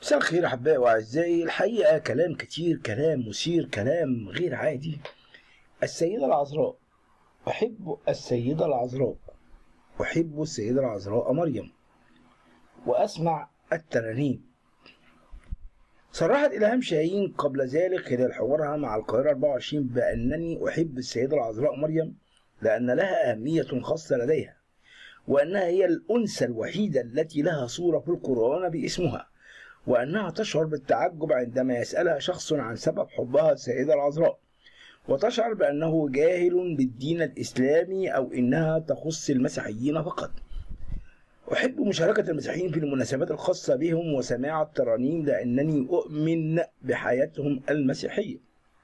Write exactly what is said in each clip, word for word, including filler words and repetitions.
مساء الخير أحبائي وأعزائي. الحقيقة كلام كتير، كلام مثير، كلام غير عادي. السيدة العذراء، أحب السيدة العذراء، أحب السيدة العذراء مريم، وأسمع الترانيم. صرحت إلهام شاهين قبل ذلك خلال حوارها مع القاهرة أربعة وعشرين بأنني أحب السيدة العذراء مريم لأن لها أهمية خاصة لديها، وأنها هي الأنثى الوحيدة التي لها صورة في القرآن باسمها، وأنها تشعر بالتعجب عندما يسألها شخص عن سبب حبها السيدة العذراء، وتشعر بأنه جاهل بالدين الإسلامي أو إنها تخص المسيحيين فقط. أحب مشاركة المسيحيين في المناسبات الخاصة بهم وسماع الترانيم لأنني أؤمن بحياتهم المسيحية.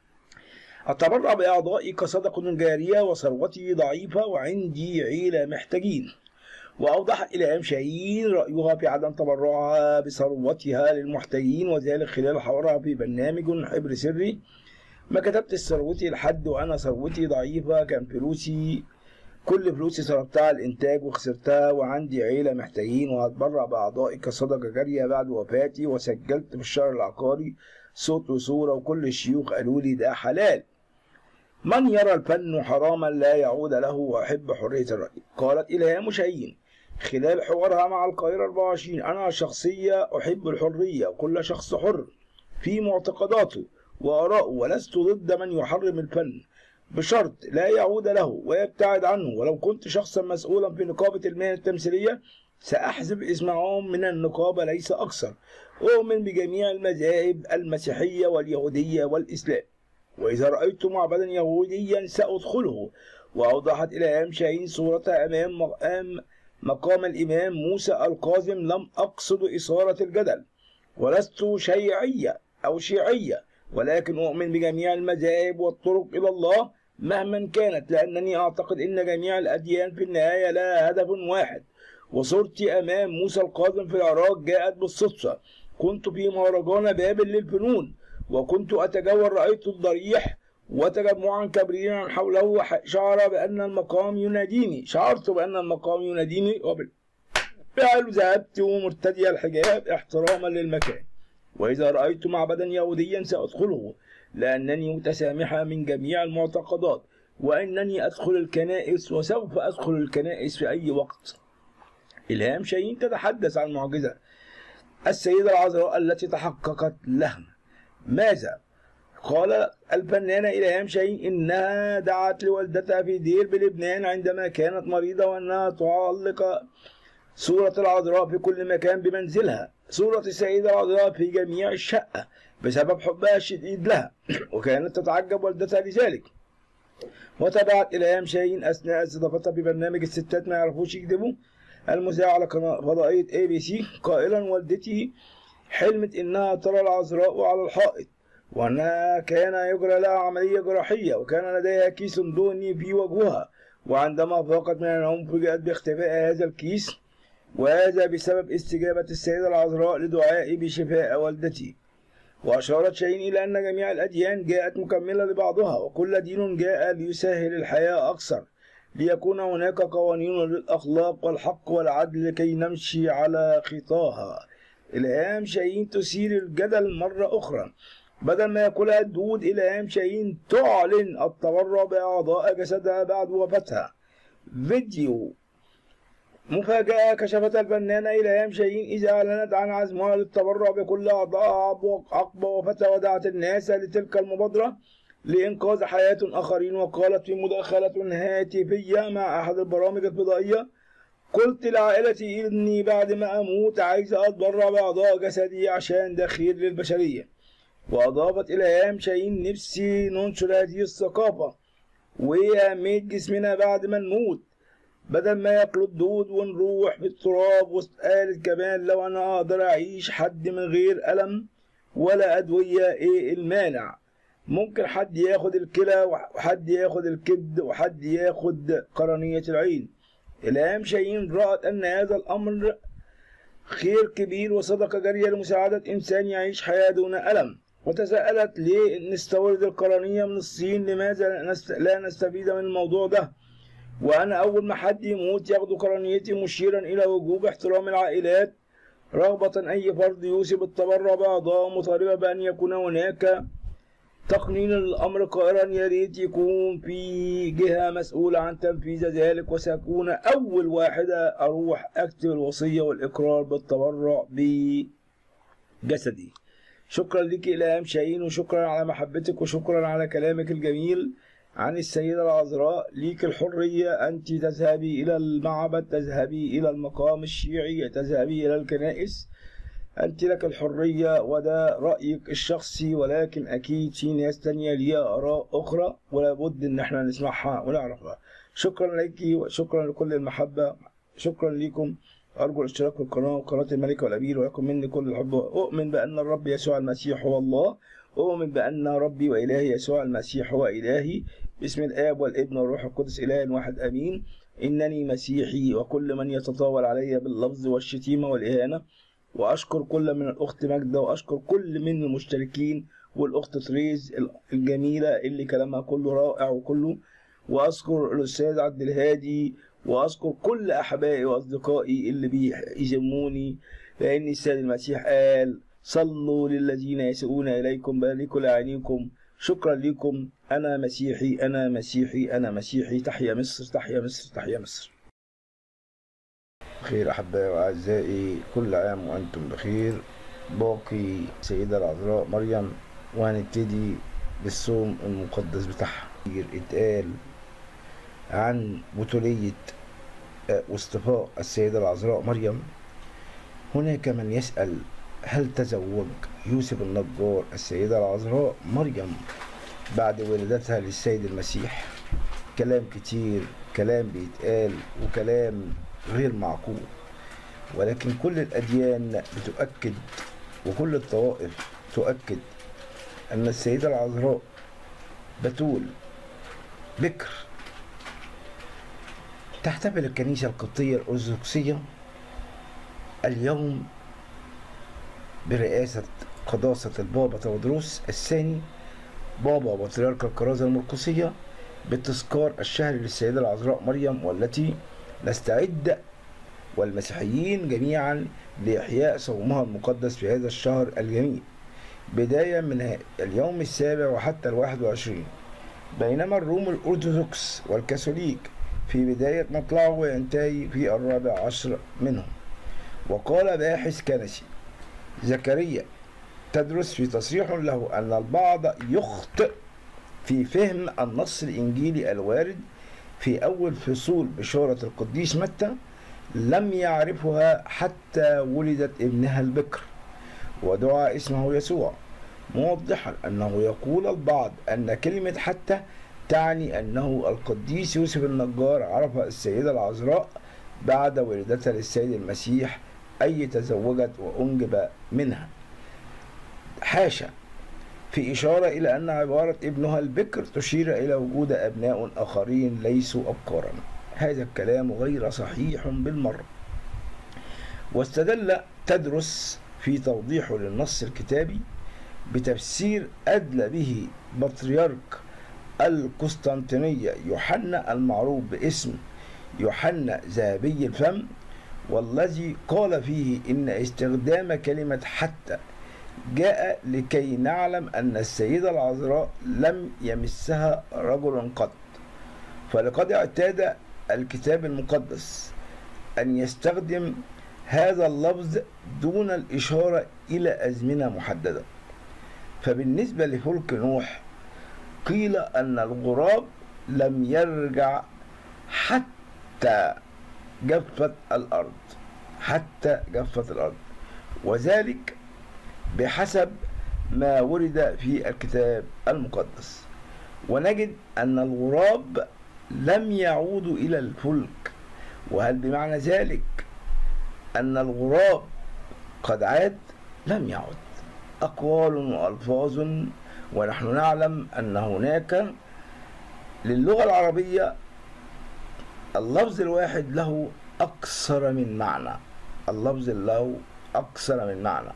أتبرع بأعضائي كصدقة جارية وثروتي ضعيفة وعندي عيلة محتاجين. وأوضحت إلهام شاهين رأيها في عدم تبرعها بثروتها للمحتاجين، وذلك خلال حوارها في برنامج حبر سري. ما كتبت ثروتي لحد وأنا ثروتي ضعيفة، كان فلوسي كل فلوسي صرفتها على الإنتاج وخسرتها، وعندي عيلة محتاجين، وهتبرع بأعضائي كصدقة جارية بعد وفاتي. وسجلت في الشهر العقاري صوت وصورة، وكل الشيوخ قالوا لي ده حلال. من يرى الفن حراما لا يعود له، وأحب حرية الرأي. قالت إلهام شاهين خلال حوارها مع القاهرة أربعة وعشرين: أنا شخصية أحب الحرية، وكل شخص حر في معتقداته وآرائه، ولست ضد من يحرم الفن بشرط لا يعود له ويبتعد عنه. ولو كنت شخصا مسؤولا في نقابة المهن التمثيلية سأحذف اسمهم من النقابة ليس أكثر. أؤمن بجميع المذاهب المسيحية واليهودية والإسلام، وإذا رأيت معبدا يهوديا سأدخله. وأوضحت إلهام شاهين صورتها أمام مقام مقام الإمام موسى الكاظم: لم أقصد إثارة الجدل، ولست شيعية أو شيعية، ولكن أؤمن بجميع المذاهب والطرق إلى الله مهما كانت، لأنني أعتقد أن جميع الأديان في النهاية لها هدف واحد. وصورتي أمام موسى الكاظم في العراق جاءت بالصدفة. كنت في مهرجان بابل للفنون، وكنت أتجول، رأيت الضريح وتجمعا كبيرا حوله، شعر بأن المقام يناديني شعرت بأن المقام يناديني وبالفعل ذهبت مرتدي الحجاب احتراما للمكان. وإذا رأيت معبدا يهوديا سأدخله، لأنني متسامحة من جميع المعتقدات، وأنني أدخل الكنائس وسوف أدخل الكنائس في أي وقت. إلهام شاهين تتحدث عن معجزة السيدة العذراء التي تحققت لها. ماذا؟ قال الفنانة إلهام شاهين إنها دعت لوالدتها في دير بلبنان عندما كانت مريضة، وأنها تعلق صورة العذراء في كل مكان بمنزلها، صورة السيدة العذراء في جميع الشقة بسبب حبها الشديد لها، وكانت تتعجب والدتها لذلك. وتابعت إلهام شاهين أثناء استضافتها في برنامج الستات ما يعرفوش يكذبوا المذاع على قناة فضائية اي بي سي قائلا: والدتي حلمت إنها ترى العذراء على الحائط، وأنها كان يجرى لها عملية جراحية، وكان لديها كيس دهني في وجهها، وعندما فاقت من النوم فوجئت باختفاء هذا الكيس، وهذا بسبب استجابة السيدة العذراء لدعائي بشفاء والدتي. وأشارت شاهين إلى أن جميع الأديان جاءت مكملة لبعضها، وكل دين جاء ليسهل الحياة أكثر، ليكون هناك قوانين للأخلاق والحق والعدل لكي نمشي على خطاها. إلهام شاهين تثير الجدل مرة أخرى. بدل ما يقولها الدود، إلهام شاهين تعلن التبرع بأعضاء جسدها بعد وفاتها. فيديو مفاجأة كشفتها الفنانة إلهام شاهين إذا أعلنت عن عزمها للتبرع بكل أعضائها عقب وفاتها، ودعت الناس لتلك المبادرة لإنقاذ حياة آخرين. وقالت في مداخلة هاتفية مع أحد البرامج الفضائية: قلت لعائلتي إني بعد ما أموت عايزة أتبرع بأعضاء جسدي عشان ده خير للبشرية. وأضافت إلهام شاهين: نفسي ننشر هذه الثقافة وأهمية جسمنا بعد ما نموت بدل ما ياكلوا الدود ونروح بالتراب. وقالت كمان: لو أنا أقدر أعيش حد من غير ألم ولا أدوية إيه المانع؟ ممكن حد ياخد الكلى وحد ياخد الكبد وحد ياخد قرنية العين. إلهام شاهين رأت أن هذا الأمر خير كبير وصدقة جارية لمساعدة إنسان يعيش حياة دون ألم، وتساءلت: ليه نستورد القرنية من الصين؟ لماذا لا نستفيد من الموضوع ده؟ وأنا أول ما حد يموت ياخدوا قرنيتي، مشيرا إلى وجوب احترام العائلات رغبة أي فرد يوصي بالتبرع بأعضاء مطالبة بأن يكون هناك تقنين الأمر قائلا يا ريت يكون في جهة مسؤولة عن تنفيذ ذلك، وسأكون أول واحدة أروح أكتب الوصية والإقرار بالتبرع بجسدي. شكرا لك إلهام شاهين، وشكرا على محبتك، وشكرا على كلامك الجميل عن السيدة العذراء. ليك الحرية، أنت تذهبي إلى المعبد، تذهبي إلى المقام الشيعي، تذهبي إلى الكنائس، أنت لك الحرية وده رأيك الشخصي، ولكن أكيد في ناس تانية ليها آراء أخرى ولا بد إن احنا نسمعها ونعرفها. شكرا لك وشكرا لكل المحبة، شكرا لكم. أرجو الاشتراك في القناة وقناة الملك والأمير، ولكم مني كل الحب. أؤمن بأن الرب يسوع المسيح هو الله، أؤمن بأن ربي وإلهي يسوع المسيح هو إلهي، باسم الآب والابن والروح القدس إله واحد أمين. إنني مسيحي، وكل من يتطاول علي باللفظ والشتيمة والإهانة. وأشكر كل من الأخت ماجدة، وأشكر كل من المشتركين، والأخت تريز الجميلة اللي كلامها كله رائع وكله، وأذكر الأستاذ عبد الهادي، وأذكر كل أحبائي وأصدقائي اللي بيهزموني، لأن السيد المسيح قال صلوا للذين يسيئون إليكم باركوا لأعينكم. شكرا لكم. أنا مسيحي، أنا مسيحي، أنا مسيحي. تحيا مصر، تحيا مصر، تحيا مصر. بخير أحبائي وأعزائي، كل عام وأنتم بخير. باقي السيدة العذراء مريم، وهنبتدي بالصوم المقدس بتاعها. اتقال عن بطولية واصطفاء السيدة العذراء مريم. هناك من يسأل هل تزوج يوسف النجار السيدة العذراء مريم بعد ولادتها للسيد المسيح؟ كلام كتير، كلام بيتقال وكلام غير معقول، ولكن كل الأديان بتؤكد وكل الطوائف تؤكد أن السيدة العذراء بتول بكر. تحتفل الكنيسة القبطية الأرثوذكسية اليوم برئاسة قداسة البابا تودروس الثاني بابا بطريرك الكرازة المرقسية بالتذكار الشهري للسيدة العذراء مريم، والتي نستعد والمسيحيين جميعا لإحياء صومها المقدس في هذا الشهر الجميل، بداية من اليوم السابع وحتى الواحد وعشرين، بينما الروم الأرثوذكس والكاثوليك في بداية مطلعه وينتهي في الرابع عشر منهم. وقال باحث كنسي زكريا تدرس في تصريح له أن البعض يخطئ في فهم النص الإنجيلي الوارد في أول فصول بشارة القديس متى، لم يعرفها حتى ولدت ابنها البكر ودعا اسمه يسوع، موضحا أنه يقول البعض أن كلمة حتى تعني أنه القديس يوسف النجار عرف السيدة العذراء بعد ولادتها للسيد المسيح، أي تزوجت وأنجب منها. حاشا، في إشارة إلى أن عبارة ابنها البكر تشير إلى وجود أبناء آخرين ليسوا أبكارا. هذا الكلام غير صحيح بالمرة. واستدل تدرس في توضيحه للنص الكتابي بتفسير أدلى به بطريرك القسطنطينية يوحنا المعروف باسم يوحنا ذهبي الفم، والذي قال فيه إن استخدام كلمة حتى جاء لكي نعلم أن السيدة العذراء لم يمسها رجل قط، فلقد اعتاد الكتاب المقدس أن يستخدم هذا اللفظ دون الإشارة إلى أزمنة محددة. فبالنسبة لفلك نوح قيل أن الغراب لم يرجع حتى جفت الأرض، حتى جفت الأرض، وذلك بحسب ما ورد في الكتاب المقدس. ونجد أن الغراب لم يعود إلى الفلك، وهل بمعنى ذلك أن الغراب قد عاد؟ لم يعد. أقوال وألفاظ، ونحن نعلم أن هناك للغة العربية اللفظ الواحد له أكثر من معنى، اللفظ له أكثر من معنى.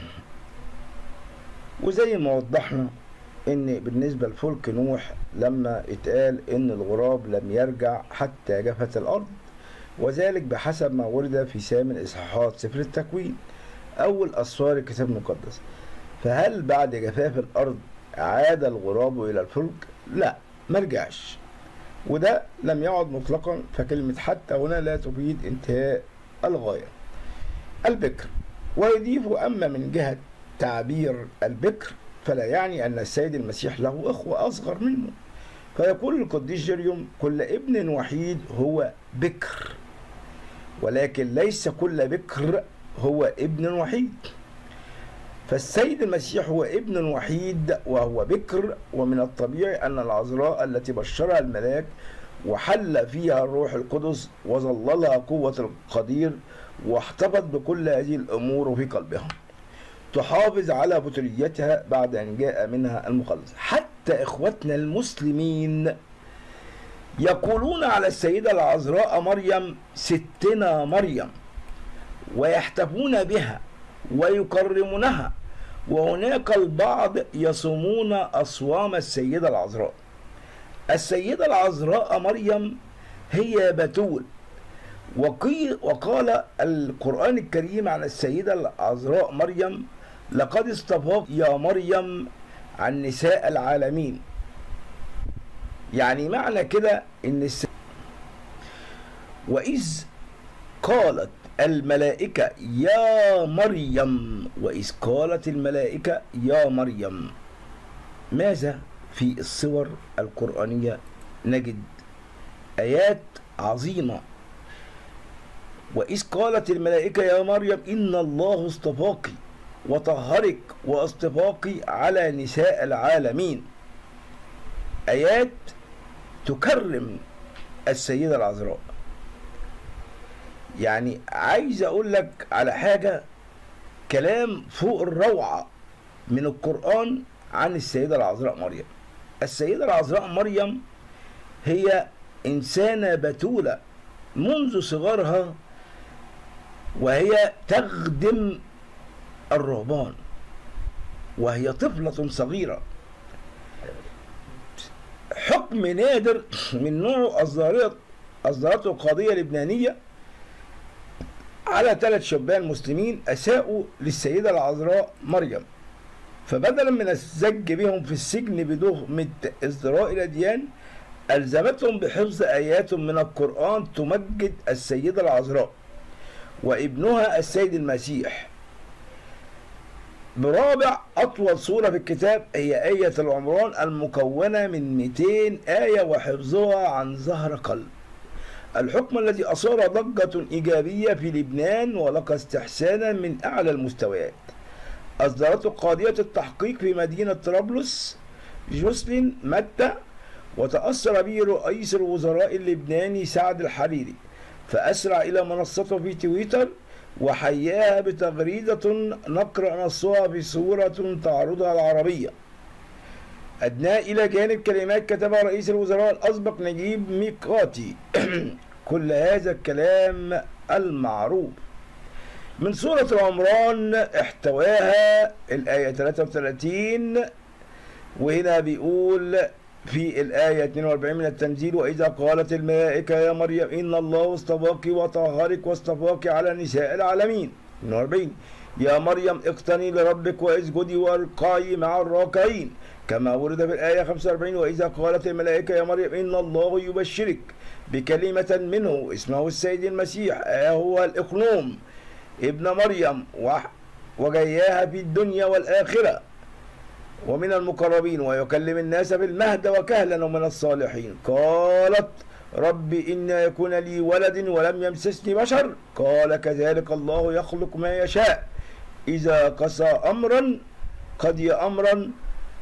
وزي ما وضحنا ان بالنسبة لفلك نوح لما اتقال ان الغراب لم يرجع حتى جفت الارض، وذلك بحسب ما ورد في ثامن إصحاحات سفر التكوين أول أسفار الكتاب المقدس. فهل بعد جفاف الأرض عاد الغراب إلى الفلك؟ لا، مرجعش، وده لم يعد مطلقا، فكلمة حتى هنا لا تفيد انتهاء الغاية. البكر، ويضيف أما من جهة تعبير البكر فلا يعني أن السيد المسيح له أخوة أصغر منه، فيقول القديس جيريوم كل ابن وحيد هو بكر، ولكن ليس كل بكر هو ابن وحيد. فالسيد المسيح هو ابن وحيد وهو بكر، ومن الطبيعي أن العذراء التي بشرها الملاك وحل فيها الروح القدس وظللها قوة القدير واحتفظ بكل هذه الأمور في قلبها تحافظ على بطوليتها بعد أن جاء منها المخلص. حتى إخوتنا المسلمين يقولون على السيدة العذراء مريم ستنا مريم، ويحتفون بها ويكرمونها، وهناك البعض يصومون أصوام السيدة العذراء. السيدة العذراء مريم هي بتول، وقال القرآن الكريم عن السيدة العذراء مريم لقد اصطفاك يا مريم عن نساء العالمين. يعني معنى كده ان الس... وإذ قالت الملائكة يا مريم، وإذ قالت الملائكة يا مريم، ماذا في الصور القرآنية نجد آيات عظيمة. وإذ قالت الملائكة يا مريم إن الله اصطفاك وطهرك واصطفاك على نساء العالمين، آيات تكرم السيدة العذراء. يعني عايز أقول لك على حاجة، كلام فوق الروعة من القرآن عن السيدة العذراء مريم. السيدة العذراء مريم هي إنسانة بتولة منذ صغرها، وهي تخدم الرهبان وهي طفلة صغيرة. حكم نادر من نوعه أصدرته القضية اللبنانية على ثلاث شبان مسلمين أساءوا للسيدة العذراء مريم، فبدلا من الزج بهم في السجن بتهمة ازدراء الأديان ألزمتهم بحفظ آيات من القرآن تمجد السيدة العذراء وابنها السيد المسيح. برابع أطول سورة في الكتاب هي آية العمران المكونة من مئتين آية وحفظها عن ظهر قلب. الحكم الذي أثار ضجة إيجابية في لبنان ولقى استحسانا من أعلى المستويات أصدرته قاضية التحقيق في مدينة طرابلس جوسلين متى، وتأثر به رئيس الوزراء اللبناني سعد الحريري، فأسرع إلى منصته في تويتر وحياها بتغريدة نقرأ نصها في صورة تعرضها العربية. أدنى إلى جانب كلمات كتبها رئيس الوزراء الأسبق نجيب ميقاتي. كل هذا الكلام المعروف من سورة العمران احتواها الآية ثلاثة وثلاثين، وهنا بيقول في الآية اثنين وأربعين من التنزيل وإذا قالت الملائكة يا مريم إن الله اصطفاك وطهرك واصطفاك على نساء العالمين. اثنين وأربعين يا مريم اقتني لربك واسجدي واركعي مع الراكعين، كما ورد في الآية خمسة وأربعين وإذا قالت الملائكة يا مريم إن الله يبشرك بكلمة منه اسمه السيد المسيح هو الإقنوم ابن مريم وجياها في الدنيا والآخرة ومن المقربين ويكلم الناس بالمهد وكهلا ومن الصالحين. قالت رب إن يكون لي ولد ولم يمسسني بشر، قال كذلك الله يخلق ما يشاء إذا قسى أمرا قضي أمرا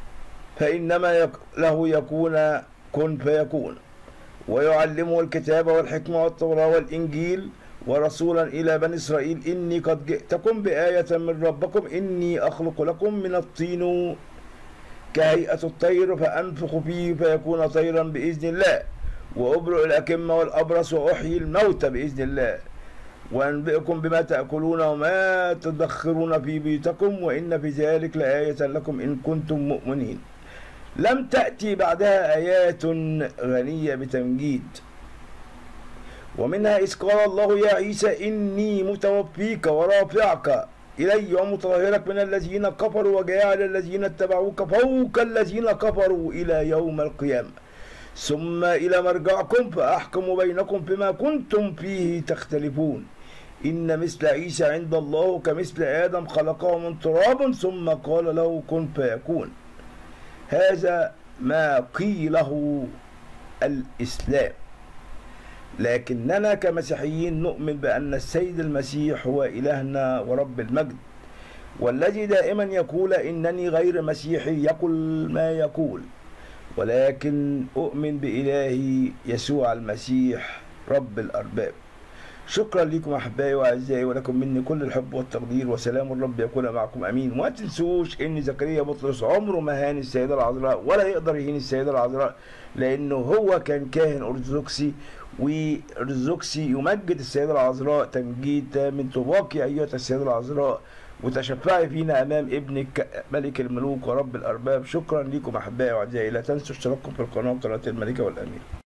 فإنما له يكون كن فيكون، ويعلمه الكتاب والحكمة والتوراة والإنجيل ورسولا إلى بني إسرائيل إني قد جئتكم بآية من ربكم إني أخلق لكم من الطين كهيئة الطير فأنفخ فيه فيكون طيرا بإذن الله وأبرئ الأكمة والأبرص وأحيي الموتى بإذن الله وأنبئكم بما تأكلون وما تدخرون في بيوتكم وإن في ذلك لآية لكم إن كنتم مؤمنين. لم تأتي بعدها آيات غنية بتمجيد ومنها إذ قال الله يا عيسى إني متوفيك ورافعك إلي ومطهرك من الذين كفروا وجاعل الذين اتبعوك فوق الذين كفروا إلى يوم القيامة ثم إلى مرجعكم فأحكم بينكم فيما كنتم فيه تختلفون إن مثل عيسى عند الله كمثل آدم خلقه من تراب ثم قال له كن فيكون. هذا ما قيله الإسلام، لكننا كمسيحيين نؤمن بأن السيد المسيح هو إلهنا ورب المجد، والذي دائما يقول إنني غير مسيحي يقول ما يقول، ولكن أؤمن بإلهي يسوع المسيح رب الأرباب. شكرا لكم أحبائي وأعزائي، ولكم مني كل الحب والتقدير، وسلام الرب يكون معكم أمين. وما تنسوش إن زكريا بطرس عمره ما هان السيدة العذراء ولا يقدر يهين السيدة العذراء، لأنه هو كان كاهن أرثوذكسي، وأرثوذكسي يمجد السيدة العذراء تمجيد من طوباك أيها السيدة العذراء، وتشفعي فينا أمام ابنك ملك الملوك ورب الأرباب. شكرا لكم أحبائي وأعزائي، لا تنسوا اشتراككم في القناة قناة الملكة والأمير.